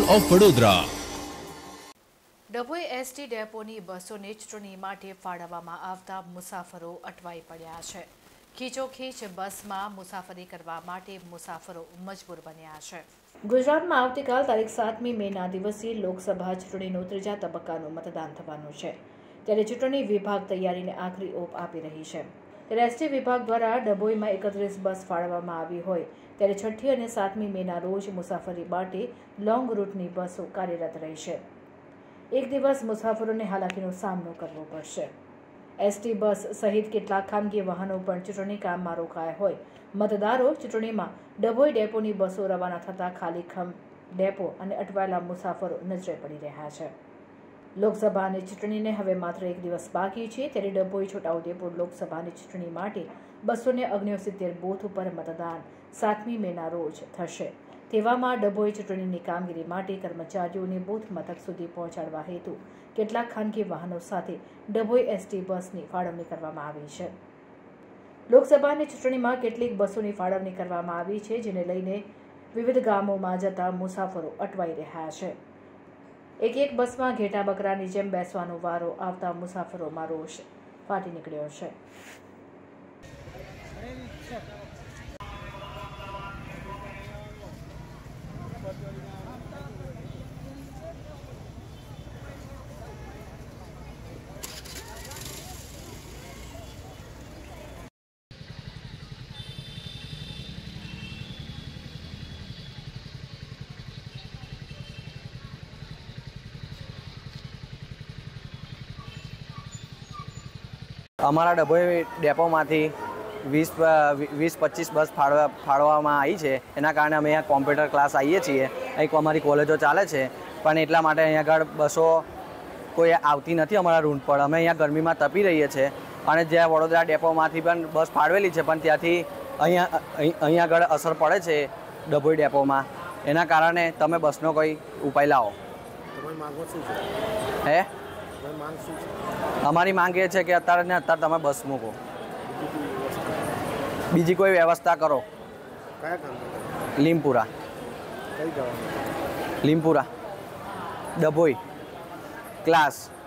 Of Vadodara. Dabhoi ST ડેપોની બસોને ચૂંટણી માટે ફાળવવામાં આવતા મુસાફરો અટવાઈ પડ્યા છે। ખીચોખીચ બસમાં મુસાફરી કરવા માટે મુસાફરો મજબૂર બન્યા છે। ગુજરાતમાં આવતીકાલ તારીખ 7મી મેના દિવસે લોકસભા ચૂંટણીનો ત્રીજા તબક્કાનું મતદાન થવાનું છે, ત્યારે ચૂંટણી વિભાગ તૈયારીને આખરી ઓપ આપી રહી છે। ત્યારે એસટી વિભાગ દ્વારા ડભોઈમાં 31 બસ ફાળવવામાં આવી હોય ત્યારે 6ઠ્ઠી અને 7મી મેના રોજ મુસાફરી માટે લોંગ રૂટની બસો કાર્યરત રહેશે। એક દિવસ મુસાફરોને હાલાકીનો સામનો કરવો પડશે। એસટી બસ સહિત કેટલાક ખાનગી વાહનો પણ ચૂંટણી કામમાં રોકાયા હોય મતદારો ચૂંટણીમાં ડભોઈ ડેપોની બસો રવાના થતા ખાલીખમ ડેપો અને અટવાયેલા મુસાફરો નજરે પડી રહ્યા છે। લોકસભાની ચૂંટણીને હવે માત્ર એક દિવસ બાકી છે, ત્યારે ડભોઈ છોટાઉદેપુર લોકસભાની ચૂંટણી માટે 269 બૂથ ઉપર મતદાન 7મી મેના રોજ થશે। તેવામાં ડભોઈ ચૂંટણીની કામગીરી માટે કર્મચારીઓને બૂથ મથક સુધી પહોંચાડવા હેતુ કેટલાક ખાનગી વાહનો સાથે ડભોઈ એસટી બસની ફાળવણી કરવામાં આવી છે। લોકસભાની ચૂંટણીમાં કેટલીક બસોની ફાળવણી કરવામાં આવી છે, જેને લઈને વિવિધ ગામોમાં જતા મુસાફરો અટવાઈ રહ્યા છે। એક બસમાં ઘેટા બકરાની જેમ બેસવાનો વારો આવતા મુસાફરોમાં રોષ ફાટી નીકળ્યો છે। અમારા ડભોઈ ડેપોમાંથી 20-25 બસ ફાળવવામાં આવી છે। એના કારણે અમે અહીંયા કોમ્પ્યુટર ક્લાસ આવીએ છીએ। એક અમારી કોલેજો ચાલે છે, પણ એટલા માટે અહીંયા આગળ બસો કોઈ આવતી નથી અમારા રૂટ પર। અમે અહીંયા ગરમીમાં તપી રહીએ છીએ અને જ્યાં વડોદરા ડેપોમાંથી પણ બસ ફાળવેલી છે, પણ ત્યાંથી અહીંયા આગળ અસર પડે છે ડભોઈ ડેપોમાં। એના કારણે તમે બસનો કોઈ ઉપાય લાવો। હે અમારી માંગ એ છે કે અત્યારે ને અત્યારે તમે બસ મૂકો, બીજી કોઈ વ્યવસ્થા કરો। લીમપુરા ડભોઈ ક્લાસ